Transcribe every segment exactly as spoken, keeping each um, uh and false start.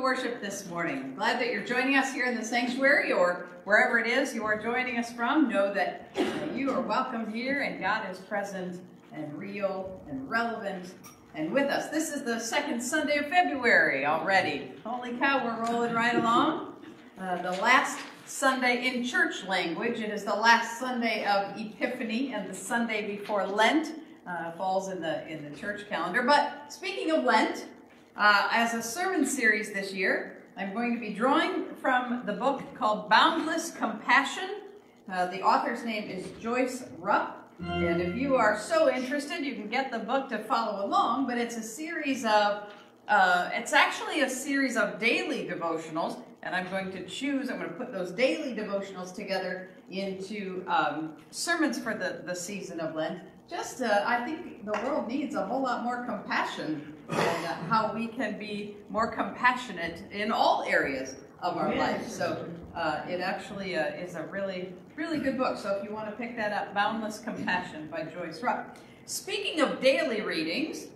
worship this morning. Glad that you're joining us here in the sanctuary or wherever it is you are joining us from. Know that you are welcome here and God is present and real and relevant and with us. This is the second Sunday of February already. Holy cow, we're rolling right along. Uh, the last Sunday in church language. It is the last Sunday of Epiphany and the Sunday before Lent uh, falls in the, in the church calendar. But speaking of Lent, Uh, as a sermon series this year, I'm going to be drawing from the book called Boundless Compassion. Uh, the author's name is Joyce Rupp, and if you are so interested, you can get the book to follow along, but it's a series of, uh, it's actually a series of daily devotionals, and I'm going to choose, I'm going to put those daily devotionals together into um, sermons for the, the season of Lent. Just, uh, I think the world needs a whole lot more compassion and uh, how we can be more compassionate in all areas of our life. So uh, it actually uh, is a really, really good book. So if you want to pick that up, Boundless Compassion by Joyce Rupp. Speaking of daily readings,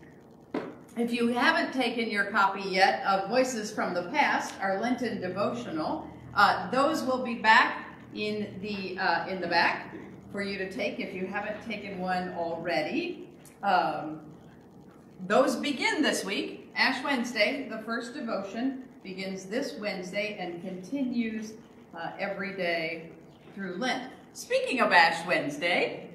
if you haven't taken your copy yet of Voices from the Past, our Lenten devotional, uh, those will be back in the, uh, in the back for you to take if you haven't taken one already. Um, Those begin this week. Ash Wednesday, the first devotion, begins this Wednesday and continues uh, every day through Lent. Speaking of Ash Wednesday,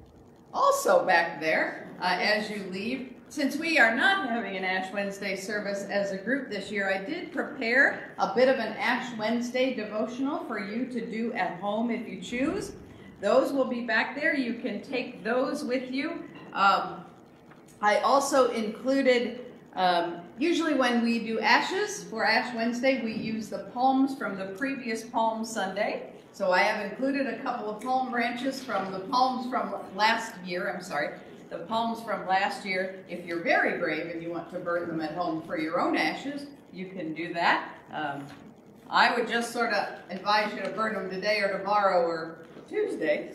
also back there, uh, as you leave, since we are not having an Ash Wednesday service as a group this year, I did prepare a bit of an Ash Wednesday devotional for you to do at home if you choose. Those will be back there. You can take those with you. Um, I also included, um, usually when we do ashes for Ash Wednesday, we use the palms from the previous Palm Sunday. So I have included a couple of palm branches from the palms from last year, I'm sorry, the palms from last year. If you're very brave and you want to burn them at home for your own ashes, you can do that. Um, I would just sort of advise you to burn them today or tomorrow or Tuesday,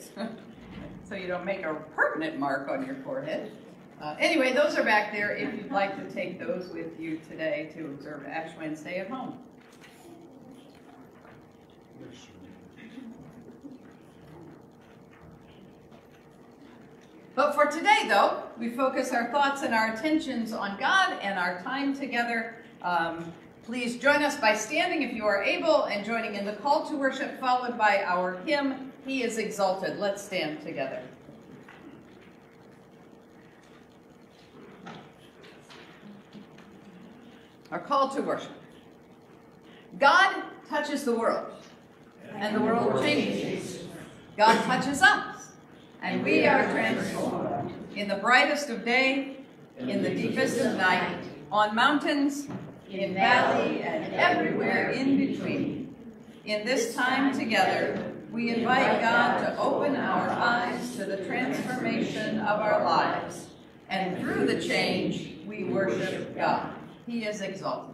so you don't make a permanent mark on your forehead. Uh, anyway, those are back there if you'd like to take those with you today to observe Ash Wednesday at home. But for today, though, we focus our thoughts and our attentions on God and our time together. Um, please join us by standing if you are able and joining in the call to worship, followed by our hymn, He is Exalted. Let's stand together. Our call to worship. God touches the world, and the world changes. God touches us, and we are transformed. In the brightest of day, in the deepest of night, on mountains, in valley, and everywhere in between. In this time together, we invite God to open our eyes to the transformation of our lives, and through the change, we worship God. He is exalted.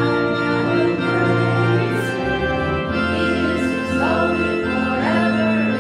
Forever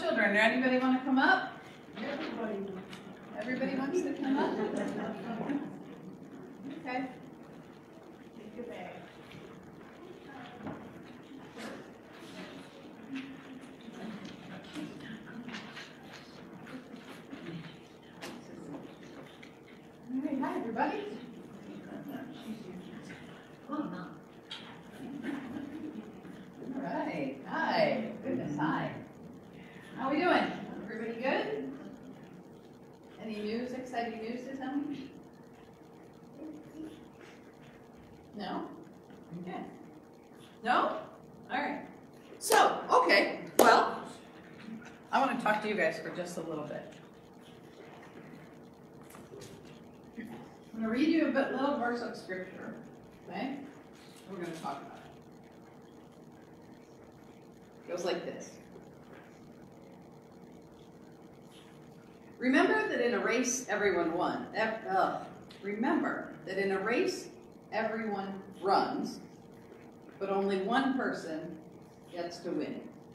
children. Anybody want to come up? Everybody. Everybody wants to come up? Okay. Take your bag. All right, hi everybody. All right, hi. Goodness, hi. How are we doing? Everybody good? Any news, exciting news to tell me? No? Okay. No? All right. So, okay, well, I want to talk to you guys for just a little bit. I'm going to read you a bit, little verse of scripture, okay? We're going to talk about it. It goes like this. Remember that in a race, everyone won. Uh, remember that in a race, everyone runs, but only one person gets to win.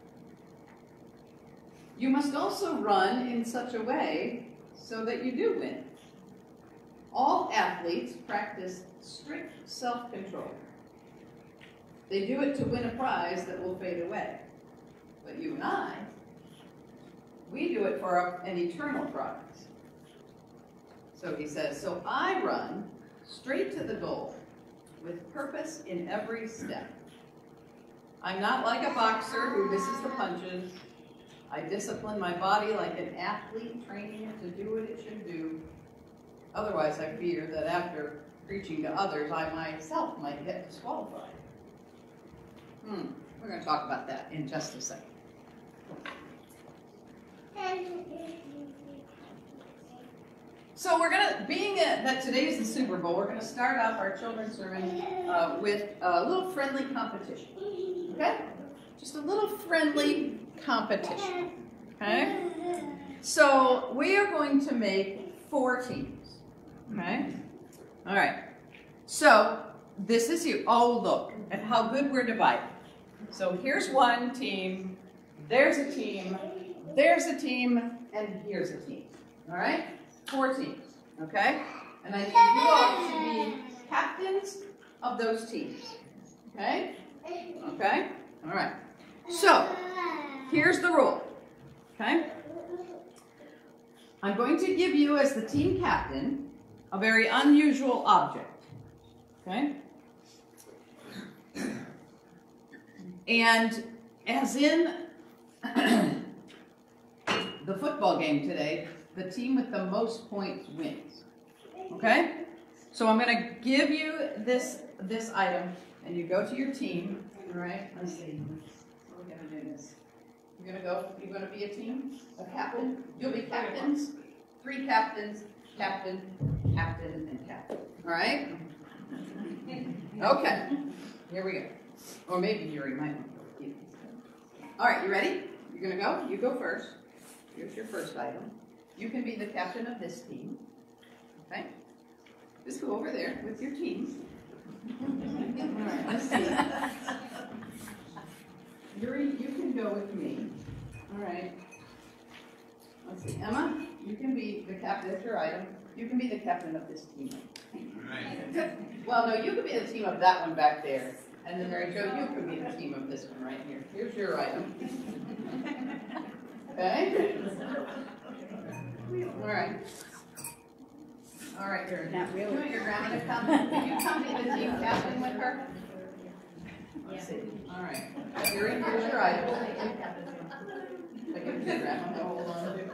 You must also run in such a way so that you do win. All athletes practice strict self-control. They do it to win a prize that will fade away. But you and I, we do it for an eternal prize. So he says, so I run straight to the goal with purpose in every step. I'm not like a boxer who misses the punches. I discipline my body like an athlete, training it to do what it should do. Otherwise, I fear that after preaching to others, I myself might get disqualified. Hmm. We're going to talk about that in just a second. So we're going to, being a, that today is the Super Bowl, we're going to start off our children's sermon uh, with a little friendly competition. Okay? Just a little friendly competition. Okay? So we are going to make four teams. Okay? All right. So this is you. Oh, look at how good we're divided. So here's one team, there's a team, there's a team, and here's a team. All right? Four teams. Okay? And I need you all to be captains of those teams. Okay? Okay? All right. So here's the rule. Okay? I'm going to give you, as the team captain, a very unusual object. Okay? And as in the football game today, the team with the most points wins. Okay? So I'm going to give you this this item, and you go to your team. All right? Let's see. How are we going to do this? You're going to go. You're going to be a team, a captain. You'll be captains. Three captains. Captain, captain, and captain. All right? Okay. Here we go. Or maybe Yuri might want to go. All right, you ready? You're going to go? You go first. Here's your first item. You can be the captain of this team. Okay? Just go over there with your team. All right, let's see. Yuri, you can go with me. All right. Let's see. Emma, you can be the captain. That's your item. You can be the captain of this team. Right. Well, no, you can be the team of that one back there. And then Mary Jo, you can be the team of this one right here. Here's your item. Okay? All right. All right, Yuri. Not really. You want your grandma to come? Can you come be the team captain with her? Let's see. All right. Yuri, here's your item. I give it to your grandma to hold on to.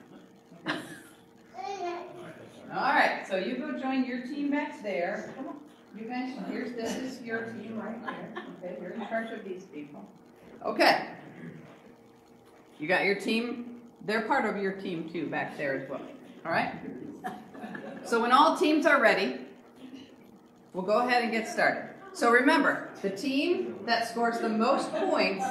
All right, so you go join your team back there. You guys, here's this is your team right here. Okay, you're in charge of these people. Okay. You got your team. They're part of your team too back there as well. All right? So when all teams are ready, we'll go ahead and get started. So remember, the team that scores the most points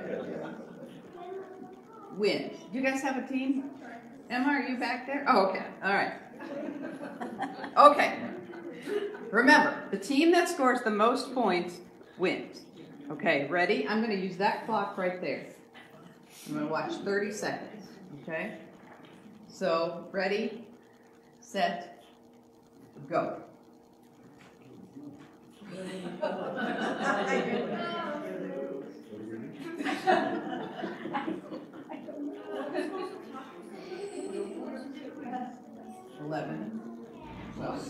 wins. Do you guys have a team? Emma, are you back there? Oh, okay. All right. Okay. Remember, the team that scores the most points wins. Okay, ready? I'm going to use that clock right there. I'm going to watch thirty seconds, okay? So, ready, set, go. Eleven, twelve,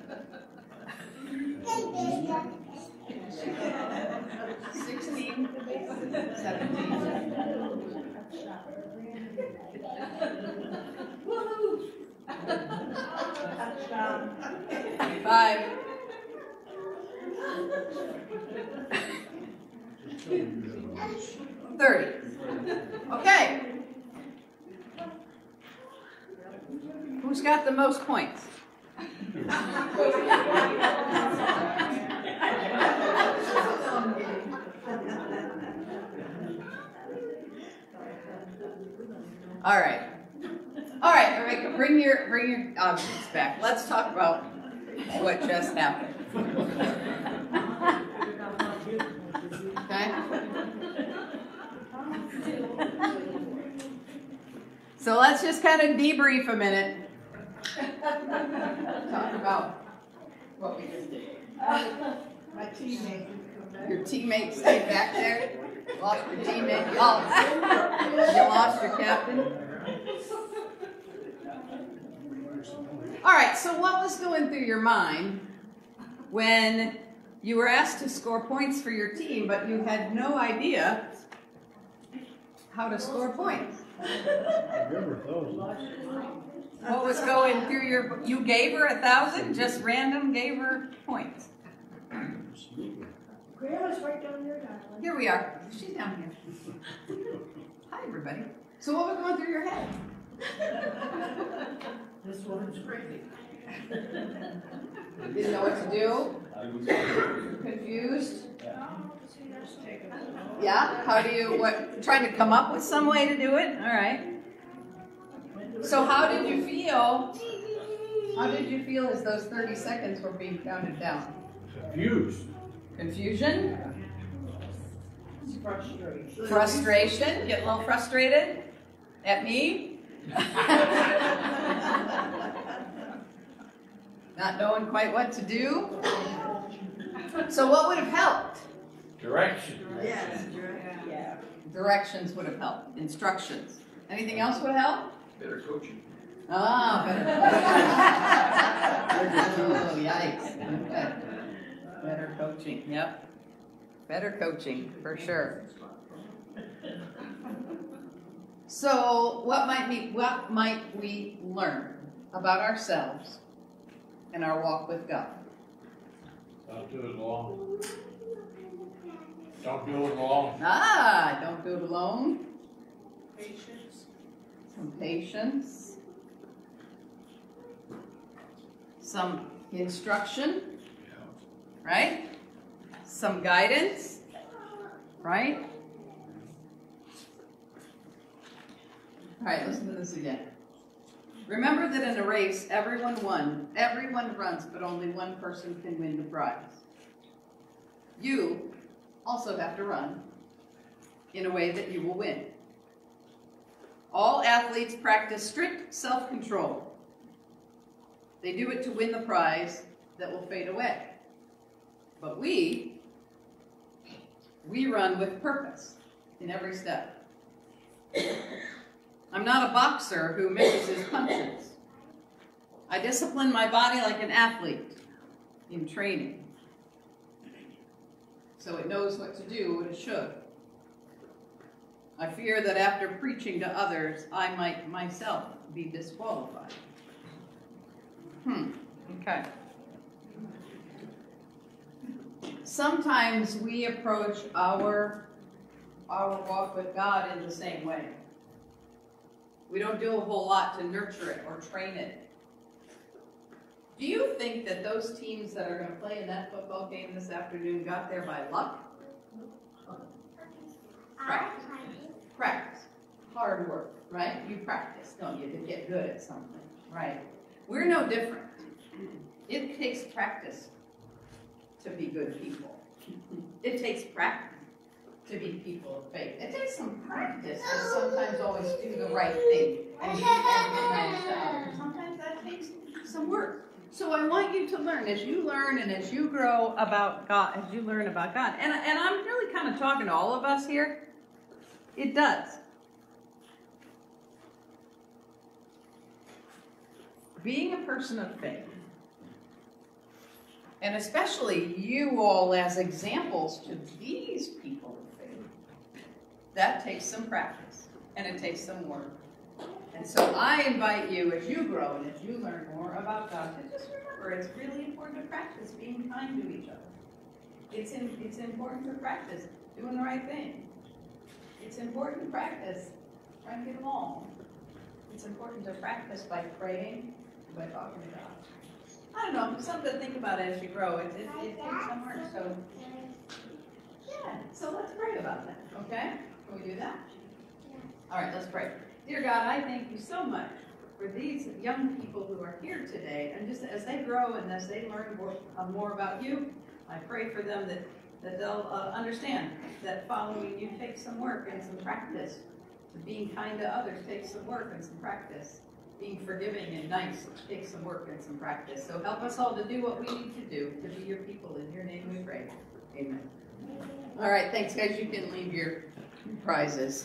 sixteen, seventeen. Five. Thirty. Okay. Who's got the most points? All right. All right, Rebecca, bring your bring your objects back. Let's talk about what just happened. Okay? So let's just kind of debrief a minute. Talk about what we just did. My teammate. Your teammate stayed back there. Lost your teammate. You lost, you lost your captain. All right, so what was going through your mind when you were asked to score points for your team, but you had no idea how to score points? What was going through your, you gave her a thousand, just random gave her points. Grandma's right down there, darling. Here we are. She's down here. Hi, everybody. So what was going through your head? This woman's crazy. Didn't know what to do? Confused? Yeah? How do you, what, trying to come up with some way to do it? All right. So how did you feel, how did you feel as those thirty seconds were being counted down? Confused. Confusion? Frustration. Frustration? Get a little frustrated? At me? Not knowing quite what to do? So what would have helped? Direction. Yes. Yeah. Directions would have helped. Instructions. Anything else would help? Better coaching. Ah, better. Oh, yikes. Okay. Better coaching. Yep. Better coaching, for sure. So, what might we, what might we learn about ourselves and our walk with God? Don't do it alone. Don't do it alone. Ah, don't do it alone. Patience. Some patience. Some instruction. Right? Some guidance. Right? All right, listen to this again. Remember that in a race, everyone won. Everyone runs, but only one person can win the prize. You also have to run in a way that you will win. All athletes practice strict self-control. They do it to win the prize that will fade away. But we, we run with purpose in every step. I'm not a boxer who misses his punches. I discipline my body like an athlete in training, so it knows what to do when it should. I fear that after preaching to others, I might myself be disqualified. Hmm, okay. Sometimes we approach our, our walk with God in the same way. We don't do a whole lot to nurture it or train it. Do you think that those teams that are going to play in that football game this afternoon got there by luck? Practice. Practice. Hard work, right? You practice, don't you, to get good at something, right? We're no different. It takes practice to be good people. It takes practice to be people of faith. It takes some practice to sometimes always do the right thing and be nice to others. Sometimes that takes some work. So I want you to learn, as you learn and as you grow about God, as you learn about God, and, and I'm really kind of talking to all of us here, it does. Being a person of faith, and especially you all as examples to these people of faith, that takes some practice, and it takes some work. And so I invite you, as you grow and as you learn more about God, to just remember it's really important to practice being kind to each other. It's, in, it's important to practice doing the right thing. It's important to practice trying to get along. It's important to practice by praying, by talking to God. I don't know, something to think about as you grow. It, it, it takes some work. So, yeah, so let's pray about that, okay? Can we do that? All right, let's pray. Dear God, I thank you so much for these young people who are here today, and just as they grow and as they learn more, uh, more about you, I pray for them that, that they'll uh, understand that following you takes some work and some practice. Being kind to others takes some work and some practice. Being forgiving and nice takes some work and some practice. So help us all to do what we need to do to be your people. In your name we pray. Amen. All right, thanks guys. You can leave your prizes.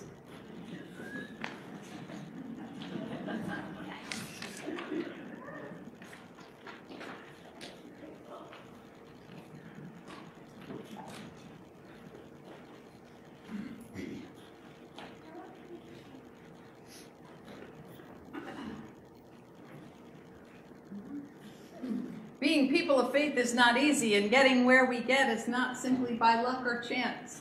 Being people of faith is not easy, and getting where we get is not simply by luck or chance.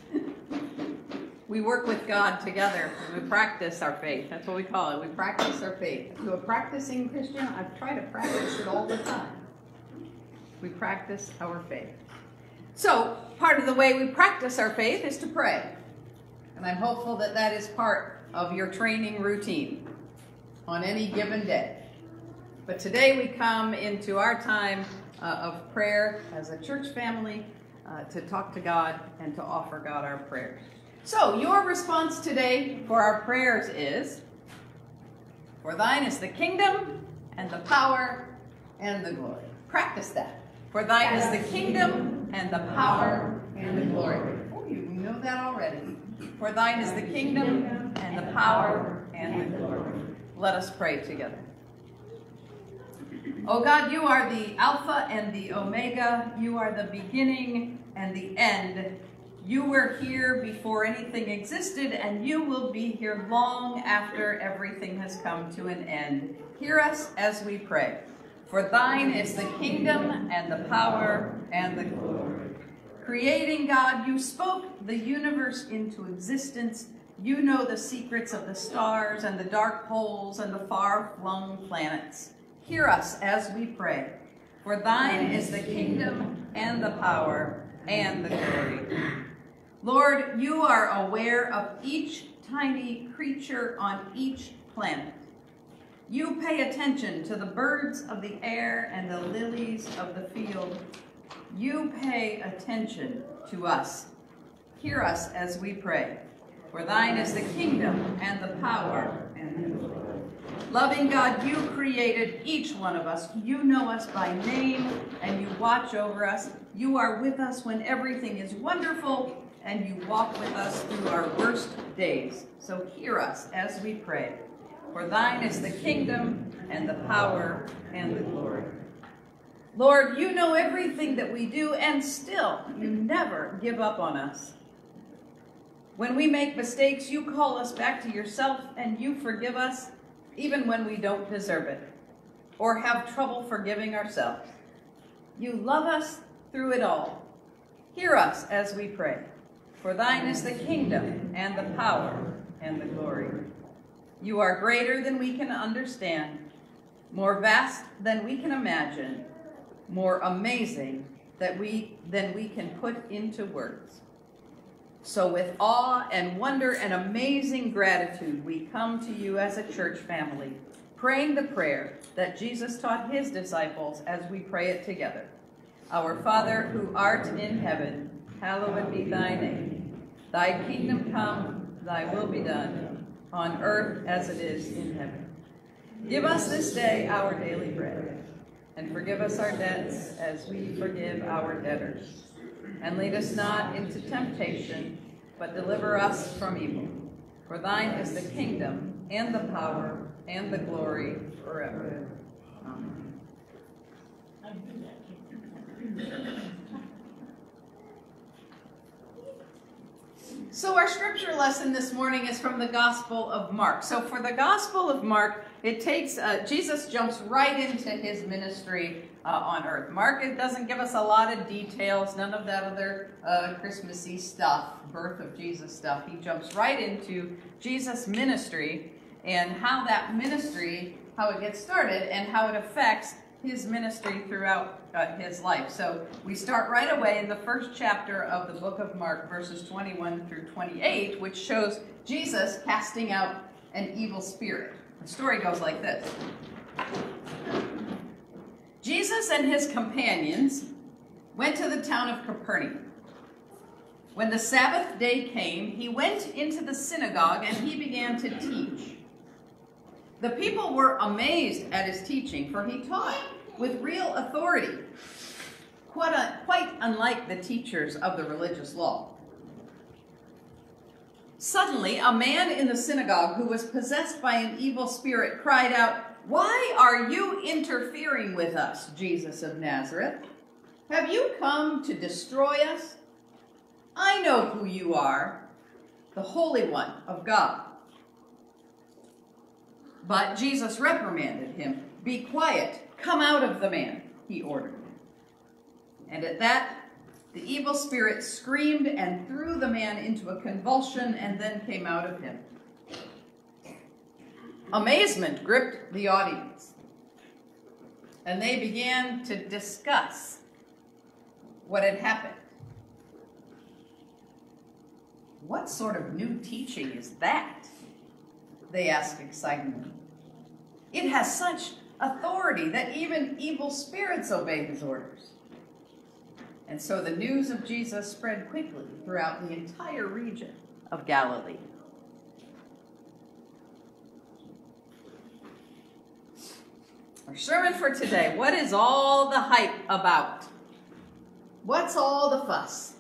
We work with God together. We practice our faith. That's what we call it. We practice our faith. To a practicing Christian, I try to practice it all the time. We practice our faith. So, part of the way we practice our faith is to pray. And I'm hopeful that that is part of your training routine on any given day. But today we come into our time uh, of prayer as a church family uh, to talk to God and to offer God our prayers. So your response today for our prayers is, for thine is the kingdom and the power and the glory. Practice that. For thine is the kingdom and the power and the glory. Oh, you know that already. For thine is the kingdom and the power and the glory. Let us pray together. Oh God, you are the Alpha and the Omega. You are the beginning and the end. You were here before anything existed, and you will be here long after everything has come to an end. Hear us as we pray. For thine is the kingdom and the power and the glory. Creating God, you spoke the universe into existence. You know the secrets of the stars and the dark holes and the far-flung planets. Hear us as we pray. For thine is the kingdom and the power and the glory. Lord, you are aware of each tiny creature on each planet. You pay attention to the birds of the air and the lilies of the field. You pay attention to us. Hear us as we pray. For thine is the kingdom and the power and the glory. Loving God, you created each one of us. You know us by name, and you watch over us. You are with us when everything is wonderful, and you walk with us through our worst days. So hear us as we pray. For thine is the kingdom and the power and the glory. Lord, you know everything that we do, and still you never give up on us. When we make mistakes, you call us back to yourself, and you forgive us even when we don't deserve it or have trouble forgiving ourselves. You love us through it all. Hear us as we pray. For thine is the kingdom and the power and the glory. You are greater than we can understand, more vast than we can imagine, more amazing that we, than we can put into words. So with awe and wonder and amazing gratitude, we come to you as a church family, praying the prayer that Jesus taught his disciples as we pray it together. Our Father, who art in heaven, hallowed be thy name. Thy kingdom come, thy will be done, on earth as it is in heaven. Give us this day our daily bread, and forgive us our debts as we forgive our debtors. And lead us not into temptation, but deliver us from evil. For thine is the kingdom, and the power, and the glory forever. Amen. So our scripture lesson this morning is from the Gospel of Mark. So for the Gospel of Mark, it takes, uh, Jesus jumps right into his ministry uh, on earth. Mark, it doesn't give us a lot of details, none of that other uh, Christmassy stuff, birth of Jesus stuff. He jumps right into Jesus' ministry and how that ministry, how it gets started and how it affects his ministry throughout uh, his life. So we start right away in the first chapter of the book of Mark, verses twenty-one through twenty-eight, which shows Jesus casting out an evil spirit. The story goes like this. Jesus and his companions went to the town of Capernaum. When the Sabbath day came, he went into the synagogue and he began to teach. The people were amazed at his teaching, for he taught with real authority, quite, a, quite unlike the teachers of the religious law. Suddenly, a man in the synagogue who was possessed by an evil spirit cried out, "Why are you interfering with us, Jesus of Nazareth? Have you come to destroy us? I know who you are, the Holy One of God." But Jesus reprimanded him. "Be quiet. Come out of the man," he ordered. And at that, the evil spirit screamed and threw the man into a convulsion and then came out of him. Amazement gripped the audience, and they began to discuss what had happened. "What sort of new teaching is that?" they asked excitedly. "It has such authority that even evil spirits obey his orders." And so the news of Jesus spread quickly throughout the entire region of Galilee. Our sermon for today, what is all the hype about? What's all the fuss?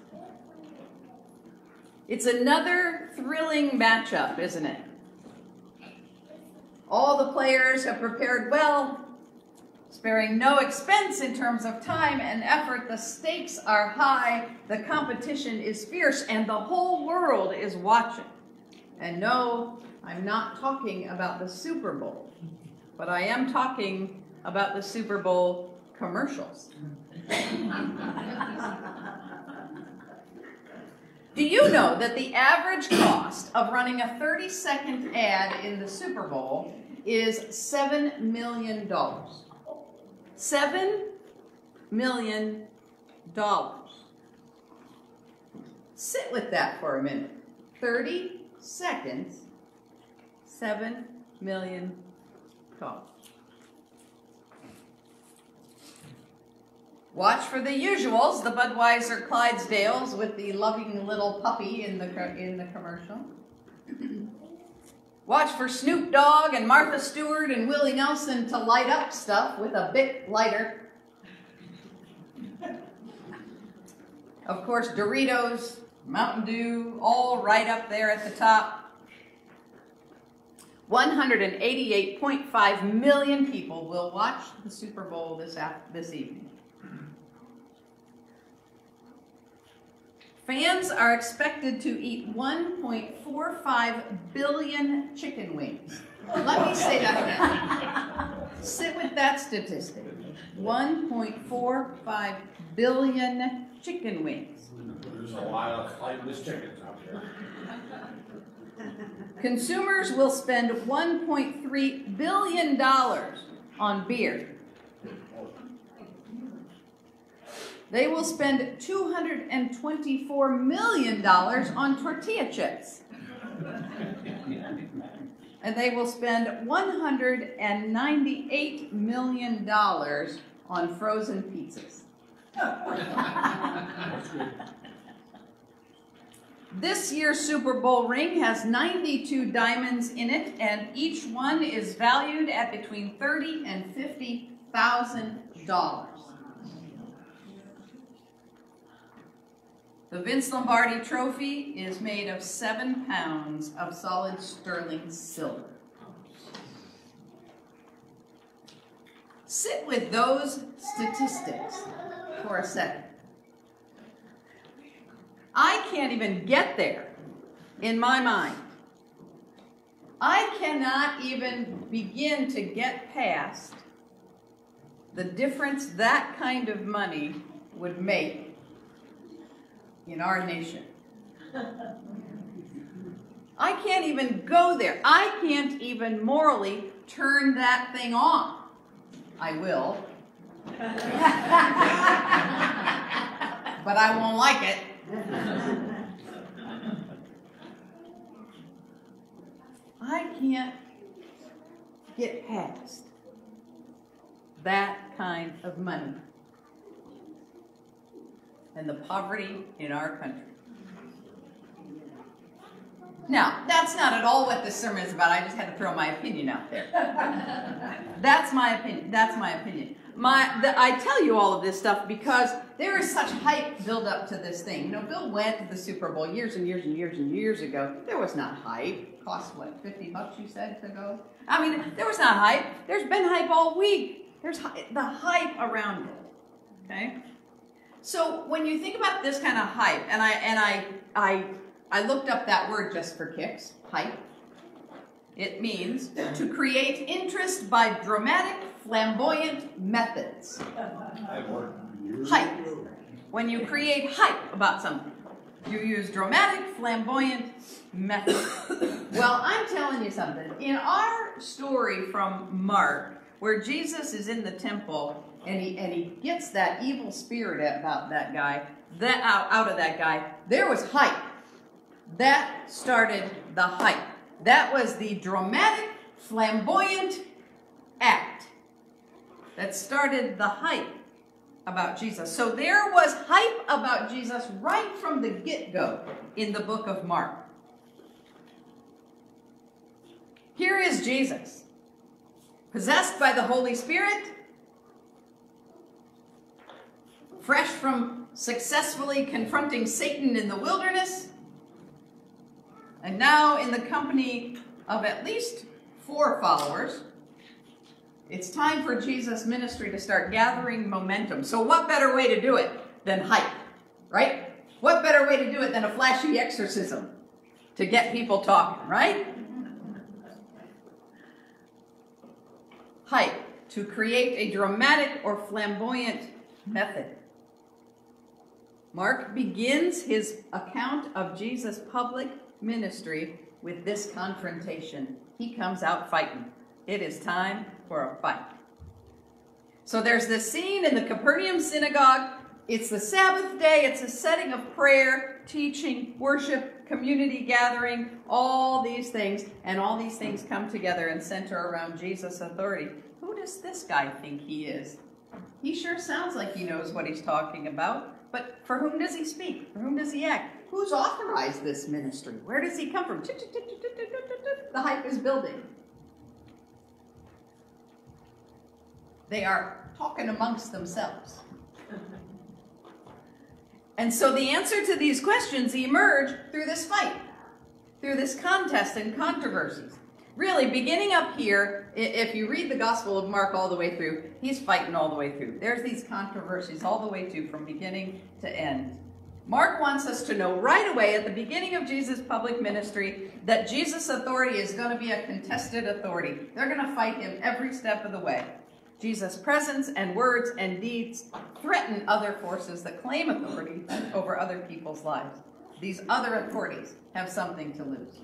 It's another thrilling matchup, isn't it? All the players have prepared well, sparing no expense in terms of time and effort. The stakes are high, the competition is fierce, and the whole world is watching. And no, I'm not talking about the Super Bowl, but I am talking about the Super Bowl commercials. Do you know that the average cost of running a thirty second ad in the Super Bowl is seven million dollars? seven million dollars. Sit with that for a minute. thirty seconds, seven million dollars. Watch for the usuals, the Budweiser Clydesdales with the loving little puppy in the, in the commercial. Watch for Snoop Dogg and Martha Stewart and Willie Nelson to light up stuff with a Bic lighter. Of course, Doritos, Mountain Dew, all right up there at the top. one hundred eighty-eight point five million people will watch the Super Bowl this, this evening. Fans are expected to eat one point four five billion chicken wings. Let me say that again. Sit with that statistic. one point four five billion chicken wings. There's a lot of flightless chickens out there. Consumers will spend one point three billion dollars on beer. They will spend two hundred twenty-four million dollars on tortilla chips. And they will spend one hundred ninety-eight million dollars on frozen pizzas. This year's Super Bowl ring has ninety-two diamonds in it, and each one is valued at between thirty thousand and fifty thousand dollars. The Vince Lombardi Trophy is made of seven pounds of solid sterling silver. Sit with those statistics for a second. I can't even get there in my mind. I cannot even begin to get past the difference that kind of money would make in our nation. I can't even go there. I can't even morally turn that thing on. I will. But I won't like it. I can't get past that kind of money and the poverty in our country. Now, that's not at all what this sermon is about. I just had to throw my opinion out there. That's my opinion. That's my opinion. My, the, I tell you all of this stuff because there is such hype build up to this thing. You know, Bill went to the Super Bowl years and years and years and years ago. There was not hype. It cost, what, fifty bucks you said to go? I mean, there was not hype. There's been hype all week. There's hi- the hype around it. Okay? So when you think about this kind of hype, and I and I I I looked up that word just for kicks, hype. It means to create interest by dramatic, flamboyant methods. Hype. When you create hype about something, you use dramatic, flamboyant methods. Well, I'm telling you something. In our story from Mark, where Jesus is in the temple and he and he gets that evil spirit about that guy, that out, out of that guy, there was hype. That started the hype. That was the dramatic, flamboyant act that started the hype about Jesus. So there was hype about Jesus right from the get-go in the book of Mark. Here is Jesus, possessed by the Holy Spirit, fresh from successfully confronting Satan in the wilderness, and now in the company of at least four followers. It's time for Jesus' ministry to start gathering momentum. So what better way to do it than hype, right? What better way to do it than a flashy exorcism to get people talking, right? Hype, to create a dramatic or flamboyant method. Mark begins his account of Jesus' public ministry with this confrontation. He comes out fighting. It is time for a fight. So there's this scene in the Capernaum synagogue. It's the Sabbath day. It's a setting of prayer, teaching, worship, community gathering, all these things. And all these things come together and center around Jesus' authority. Who does this guy think he is? He sure sounds like he knows what he's talking about. But for whom does he speak? For whom does he act? Who's authorized this ministry? Where does he come from? The hype is building. They are talking amongst themselves. And so the answer to these questions emerge through this fight, through this contest and controversies. Really, beginning up here, if you read the Gospel of Mark all the way through, he's fighting all the way through. There's these controversies all the way through, from beginning to end. Mark wants us to know right away at the beginning of Jesus' public ministry that Jesus' authority is going to be a contested authority. They're going to fight him every step of the way. Jesus' presence and words and deeds threaten other forces that claim authority over other people's lives. These other authorities have something to lose.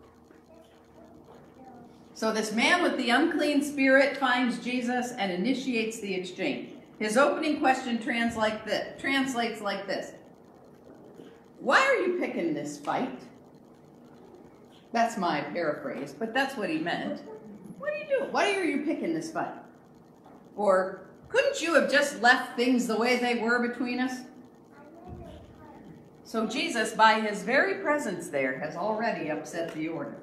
So this man with the unclean spirit finds Jesus and initiates the exchange. His opening question translate this, translates like this. Why are you picking this fight? That's my paraphrase, but that's what he meant. What are you doing? Why are you picking this fight? Or, couldn't you have just left things the way they were between us? So Jesus, by his very presence there, has already upset the order.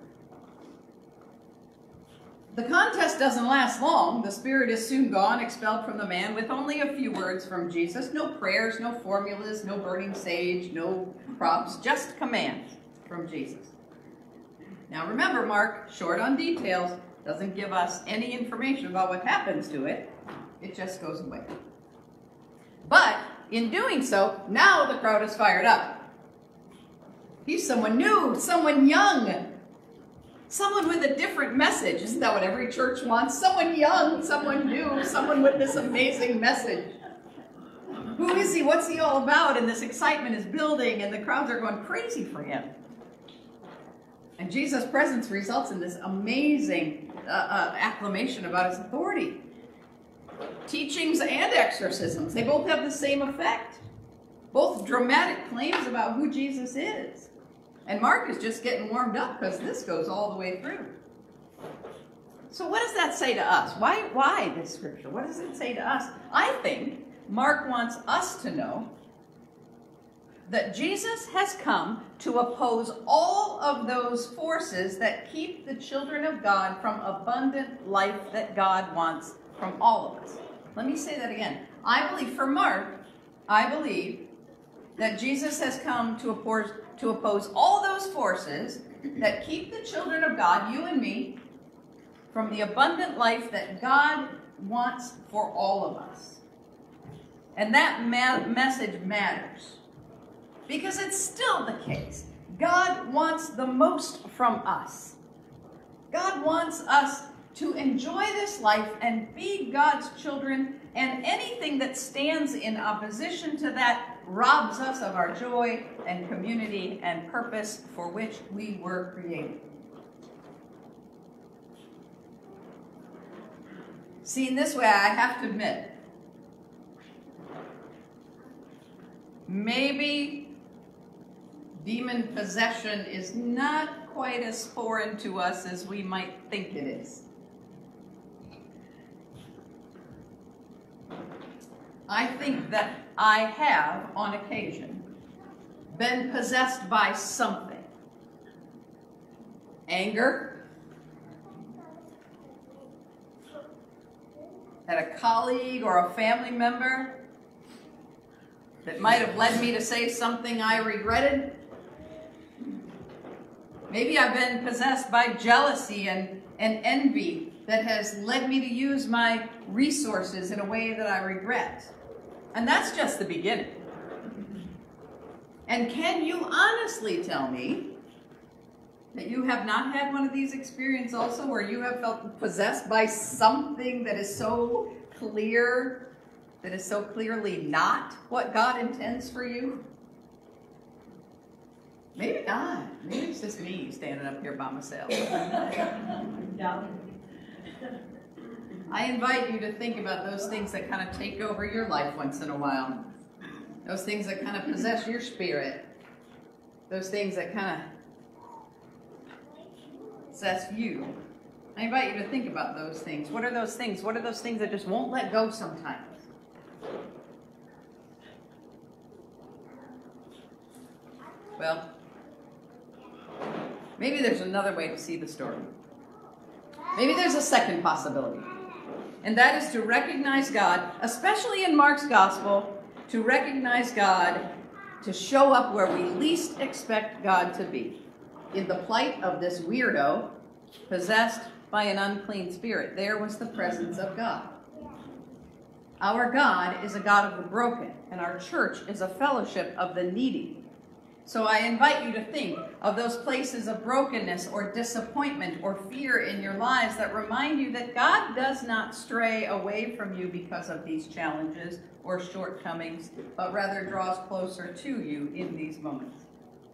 The contest doesn't last long. The spirit is soon gone, expelled from the man, with only a few words from Jesus. No prayers, no formulas, no burning sage, no props, just commands from Jesus. Now remember, Mark, short on details, doesn't give us any information about what happens to it. It just goes away. But in doing so, now the crowd is fired up. He's someone new, someone young. Someone with a different message. Isn't that what every church wants? Someone young, someone new, someone with this amazing message. Who is he? What's he all about? And this excitement is building, and the crowds are going crazy for him. And Jesus' presence results in this amazing uh, uh, acclamation about his authority. Teachings and exorcisms, they both have the same effect. Both dramatic claims about who Jesus is. And Mark is just getting warmed up because this goes all the way through. So what does that say to us? Why, why this scripture? What does it say to us? I think Mark wants us to know that Jesus has come to oppose all of those forces that keep the children of God from abundant life that God wants from all of us. Let me say that again. I believe, for Mark, I believe that Jesus has come to oppose, to oppose all those forces that keep the children of God, you and me, from the abundant life that God wants for all of us. And that ma- message matters. Because it's still the case. God wants the most from us. God wants us to enjoy this life and be God's children, and anything that stands in opposition to that robs us of our joy and community and purpose for which we were created. See, in this way, I have to admit, maybe demon possession is not quite as foreign to us as we might think it is. I think that I have, on occasion, been possessed by something. Anger at a colleague or a family member that might have led me to say something I regretted. Maybe I've been possessed by jealousy and, and envy that has led me to use my resources in a way that I regret. And that's just the beginning. And can you honestly tell me that you have not had one of these experiences also, where you have felt possessed by something that is so clear, that is so clearly not what God intends for you? Maybe not. Maybe it's just me standing up here by myself. I invite you to think about those things that kind of take over your life once in a while. Those things that kind of possess your spirit. Those things that kind of possess you. I invite you to think about those things. What are those things? What are those things that just won't let go sometimes? Well, maybe there's another way to see the story. Maybe there's a second possibility. And that is to recognize God, especially in Mark's gospel, to recognize God, to show up where we least expect God to be. In the plight of this weirdo, possessed by an unclean spirit, there was the presence of God. Our God is a God of the broken, and our church is a fellowship of the needy. So I invite you to think of those places of brokenness or disappointment or fear in your lives that remind you that God does not stray away from you because of these challenges or shortcomings, but rather draws closer to you in these moments.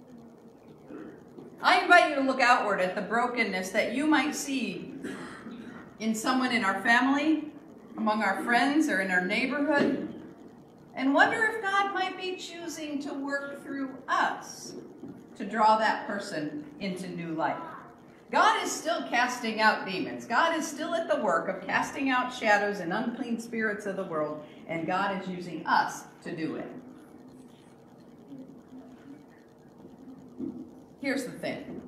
I invite you to look outward at the brokenness that you might see in someone in our family, among our friends, or in our neighborhood, and wonder if God might be choosing to work through us to draw that person into new life. God is still casting out demons. God is still at the work of casting out shadows and unclean spirits of the world, and God is using us to do it. Here's the thing.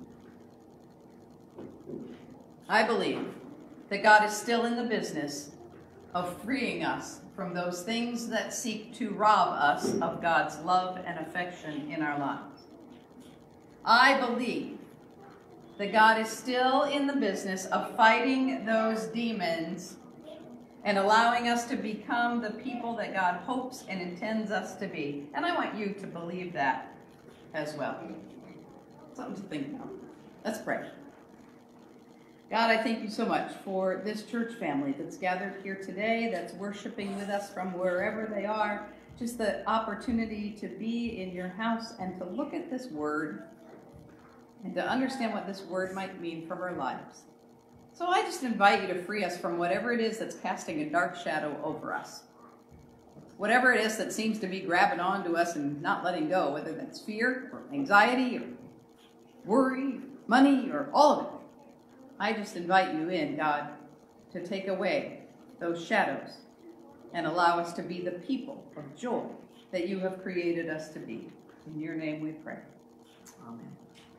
I believe that God is still in the business of freeing us from those things that seek to rob us of God's love and affection in our lives. I believe that God is still in the business of fighting those demons and allowing us to become the people that God hopes and intends us to be. And I want you to believe that as well. Something to think about. Let's pray. God, I thank you so much for this church family that's gathered here today, that's worshiping with us from wherever they are. Just the opportunity to be in your house and to look at this word and to understand what this word might mean for our lives. So I just invite you to free us from whatever it is that's casting a dark shadow over us. Whatever it is that seems to be grabbing onto us and not letting go, whether that's fear or anxiety or worry, money, or all of it. I just invite you in, God, to take away those shadows and allow us to be the people of joy that you have created us to be. In your name we pray. Amen.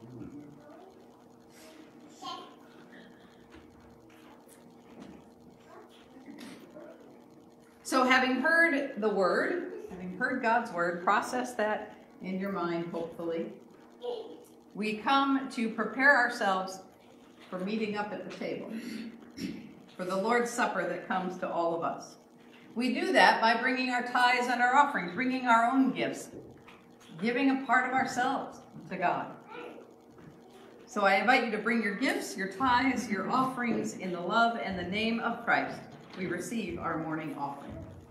So having heard the word, having heard God's word, process that in your mind, hopefully. We come to prepare ourselves for meeting up at the table, for the Lord's Supper that comes to all of us. We do that by bringing our tithes and our offerings, bringing our own gifts, giving a part of ourselves to God. So I invite you to bring your gifts, your tithes, your offerings in the love and the name of Christ. We receive our morning offering.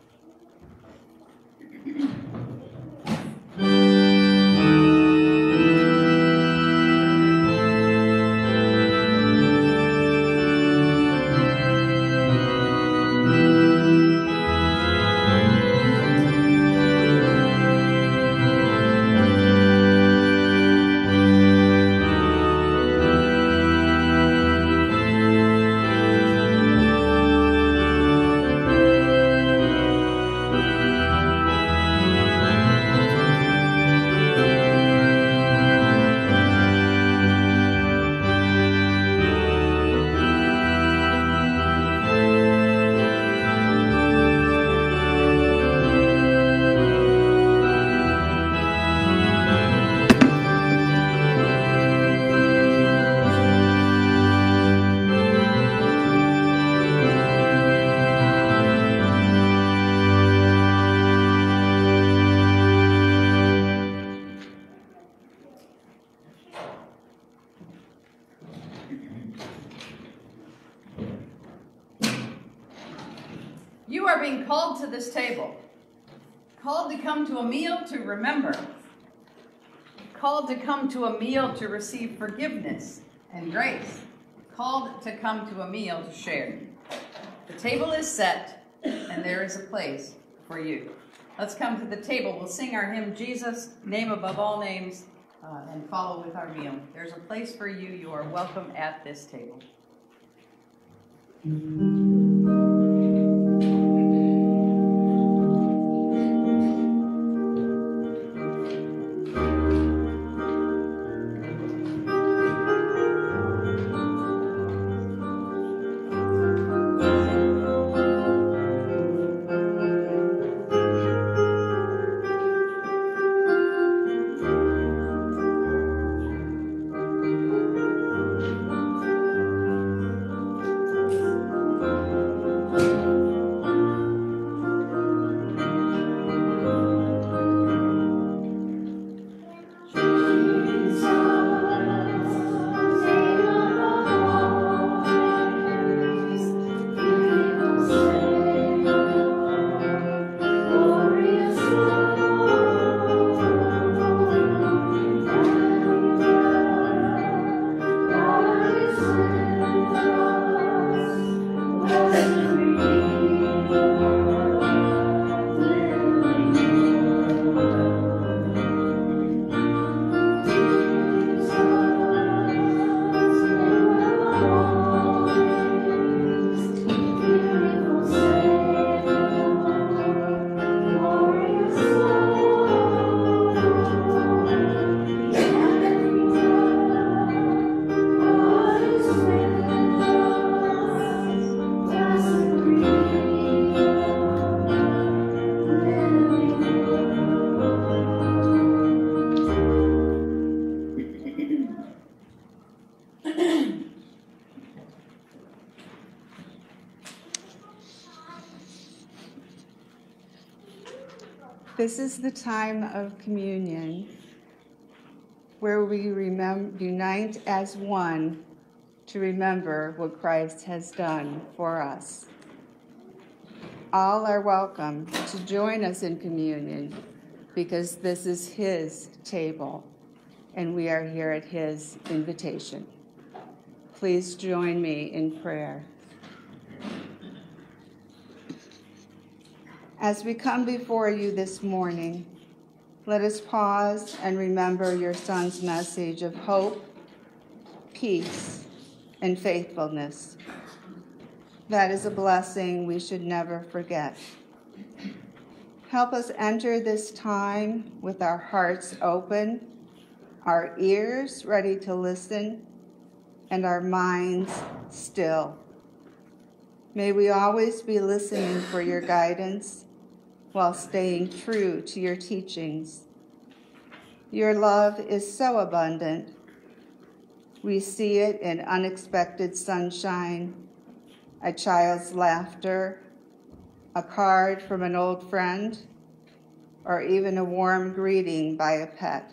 You are being called to this table, called to come to a meal to remember, called to come to a meal to receive forgiveness and grace, called to come to a meal to share. The table is set, and there is a place for you. Let's come to the table. We'll sing our hymn, Jesus, Name Above All Names, uh, and follow with our meal. There's a place for you. You are welcome at this table. Thank you. This is the time of communion where we remember, unite as one to remember what Christ has done for us. All are welcome to join us in communion because this is his table and we are here at his invitation. Please join me in prayer. As we come before you this morning, let us pause and remember your Son's message of hope, peace, and faithfulness. That is a blessing we should never forget. Help us enter this time with our hearts open, our ears ready to listen, and our minds still. May we always be listening for your guidance while staying true to your teachings. Your love is so abundant. We see it in unexpected sunshine, a child's laughter, a card from an old friend, or even a warm greeting by a pet.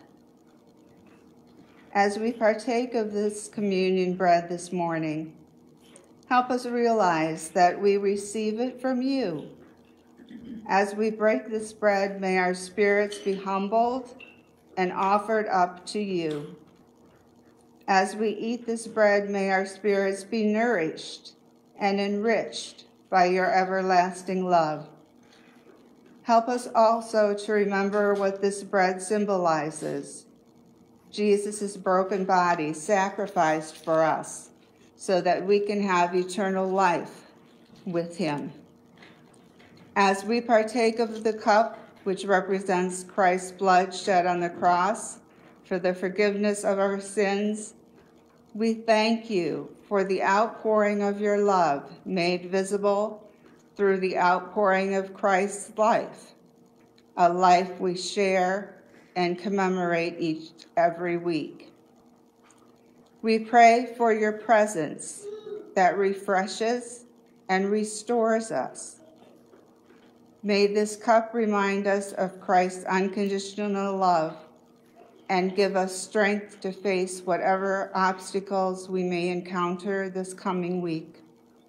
As we partake of this communion bread this morning, help us realize that we receive it from you. As we break this bread, may our spirits be humbled and offered up to you. As we eat this bread, may our spirits be nourished and enriched by your everlasting love. Help us also to remember what this bread symbolizes. Jesus' broken body sacrificed for us so that we can have eternal life with him. As we partake of the cup, which represents Christ's blood shed on the cross for the forgiveness of our sins, we thank you for the outpouring of your love made visible through the outpouring of Christ's life, a life we share and commemorate each every week. We pray for your presence that refreshes and restores us. May this cup remind us of Christ's unconditional love and give us strength to face whatever obstacles we may encounter this coming week.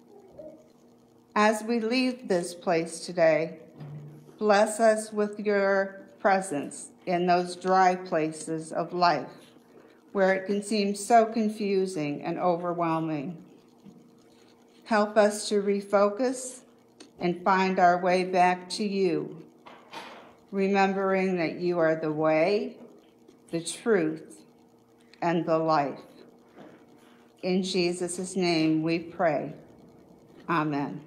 As we leave this place today, bless us with your presence in those dry places of life where it can seem so confusing and overwhelming. Help us to refocus and find our way back to you, remembering that you are the way, the truth, and the life. In Jesus' name we pray. Amen.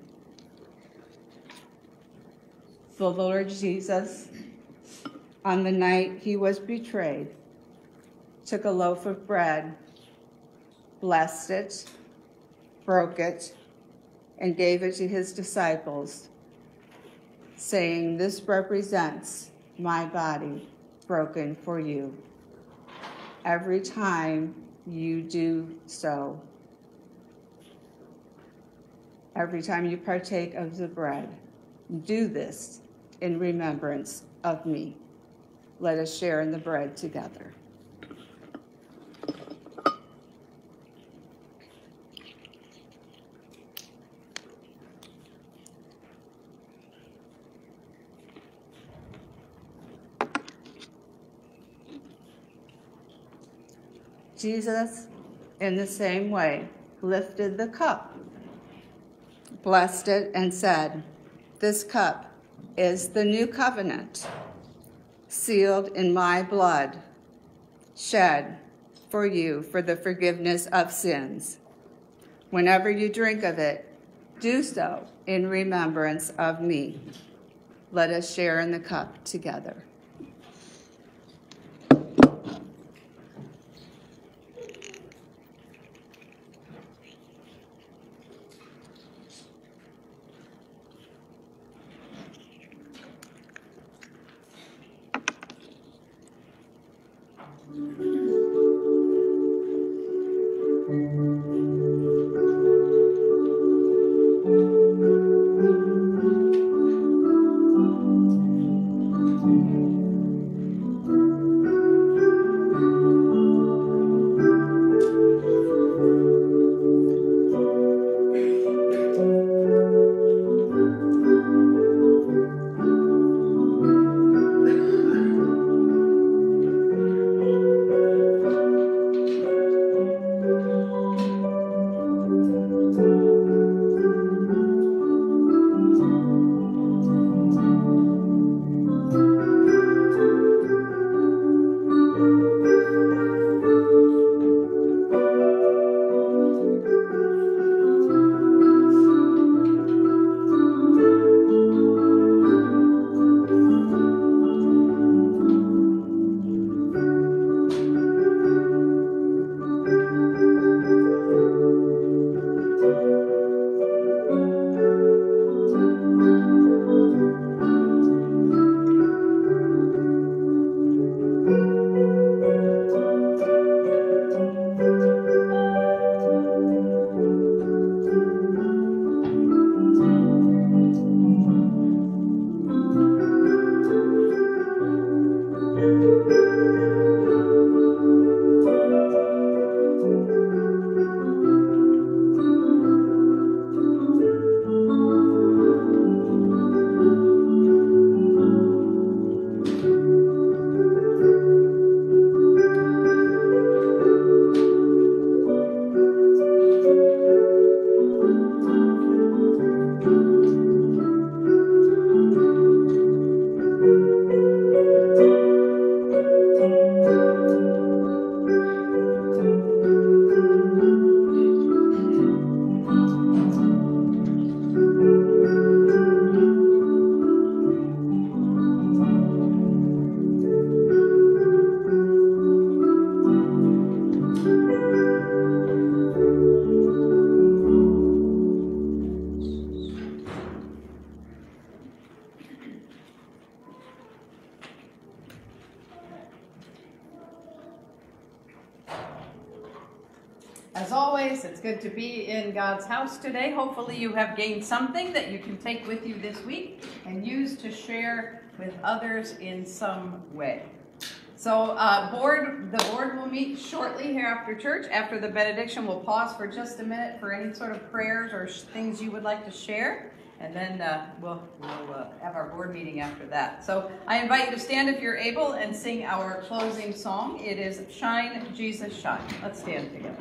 The Lord Jesus, on the night he was betrayed, took a loaf of bread, blessed it, broke it, and gave it to his disciples, saying, "This represents my body broken for you." Every time you do so, every time you partake of the bread, do this in remembrance of me. Let us share in the bread together. Jesus, in the same way, lifted the cup, blessed it, and said, "This cup is the new covenant, sealed in my blood, shed for you for the forgiveness of sins. Whenever you drink of it, do so in remembrance of me." Let us share in the cup together. As always, it's good to be in God's house today. Hopefully you have gained something that you can take with you this week and use to share with others in some way. So uh, board, the board will meet shortly here after church. After the benediction, we'll pause for just a minute for any sort of prayers or sh- things you would like to share. And then uh, we'll, we'll uh, have our board meeting after that. So I invite you to stand if you're able and sing our closing song. It is Shine, Jesus, Shine. Let's stand together.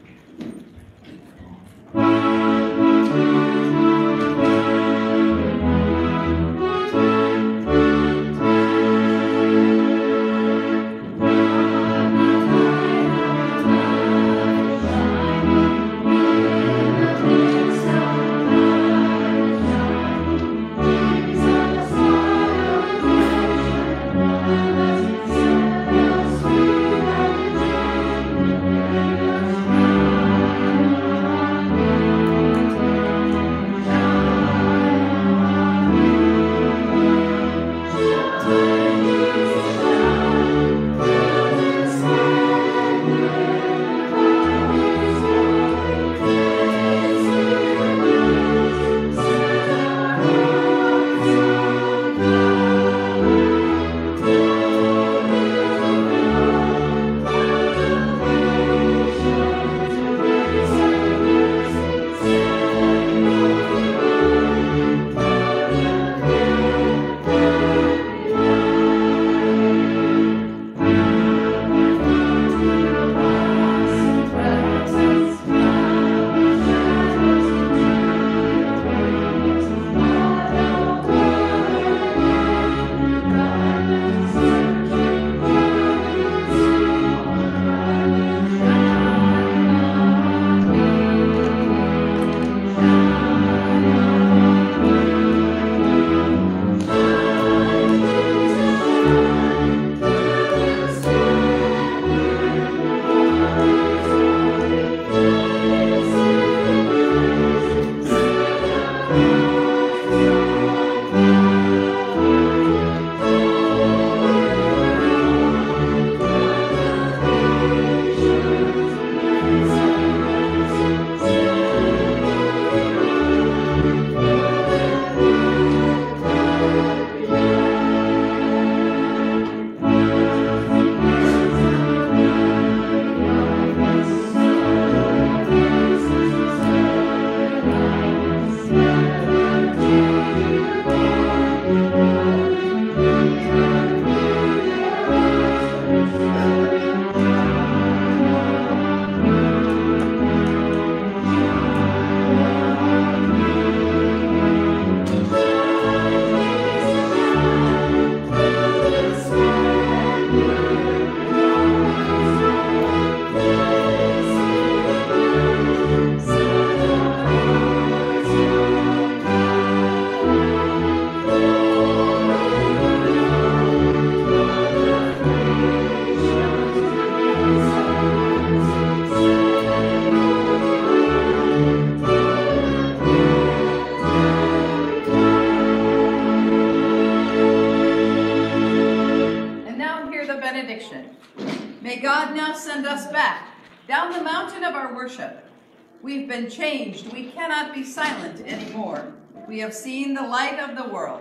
May God now send us back down the mountain of our worship. We've been changed. We cannot be silent anymore. We have seen the light of the world.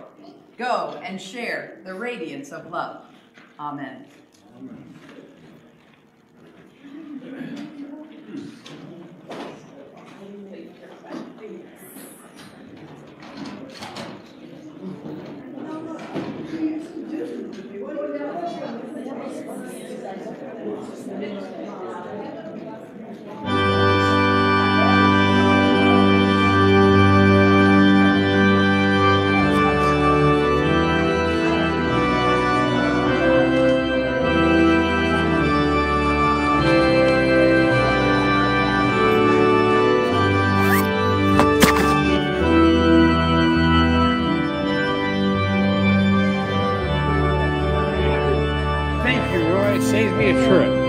Go and share the radiance of love. Amen. Amen. Thank you, Roy. It saves me a trip.